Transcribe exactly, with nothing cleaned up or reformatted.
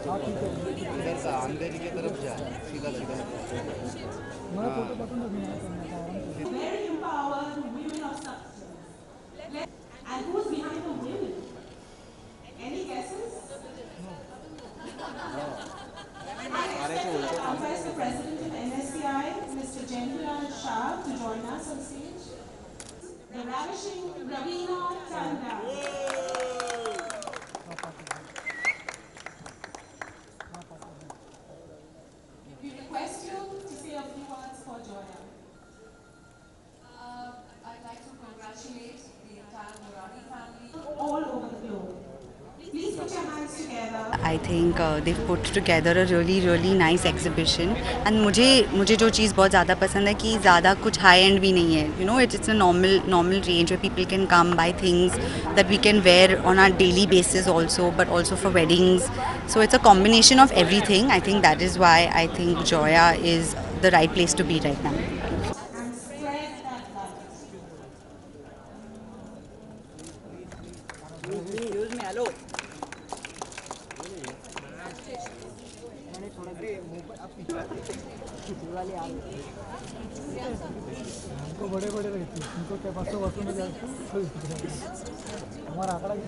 इधर का अंधेरी की तरफ जा, सीधा सीधा। Very empowered women of substance. And who's behind the women? Any guesses? I expect to confess the president of N S C I, Mister Jendralal Shah, to join us on stage. The ravishing Ravina Tanda. We request you to say a few words for Joya. Uh, I'd like to congratulate the entire Murari family. All over the globe. Please put your hands together. I think uh, they've put together a really really nice exhibition and मुझे मुझे जो चीज़ बहुत ज़्यादा पसंद है कि ज़्यादा कुछ high end भी नहीं है, you know it's it's a normal normal range where people can come buy things that we can wear on our daily basis also, but also for weddings. So it's a combination of everything. I think that is why I think Joya is the right place to be right now. And spread that light. Excuse me, hello. हमको बड़े बड़े रहते हैं, उनको क्या बसों बसों में जाते हैं हमारा आंकड़ा